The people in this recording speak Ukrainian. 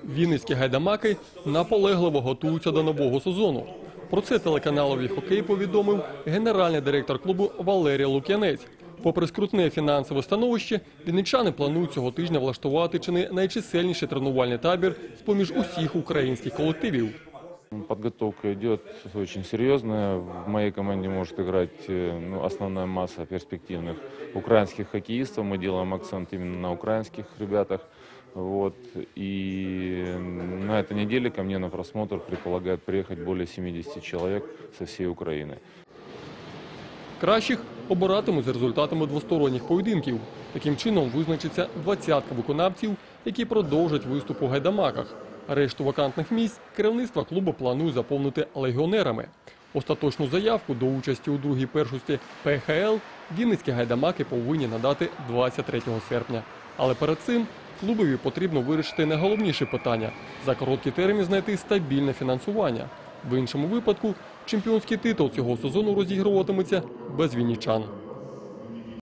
Вінницькі гайдамаки наполегливо готуються до нового сезону. Про це телеканалові «Хокей» повідомив генеральний директор клубу Валерій Лук'янець. Попри скрутне фінансове становище, вінничани планують цього тижня влаштувати чи не найчисельніший тренувальний табір з-поміж усіх українських колективів. Подготовка идет очень серьезная. В моей команде может играть основная масса перспективных украинских хоккеистов. Мы делаем акцент именно на украинских ребятах. И на этой неделе ко мне на просмотр предполагают приехать более 70 человек со всей Украины. Кращих обиратимуть за результатами двосторонніх поєдинків. Таким чином визначиться 20 виконавців, які продовжать виступ у гайдамаках. Решту вакантних місць керівництво клубу планує заповнити легіонерами. Остаточну заявку до участі у другій першості ПХЛ вінницькі гайдамаки повинні надати 23 серпня. Але перед цим клубові потрібно вирішити найголовніше питання – за короткий термін знайти стабільне фінансування. В іншому випадку чемпіонський титул цього сезону розігруватиметься без вінничан.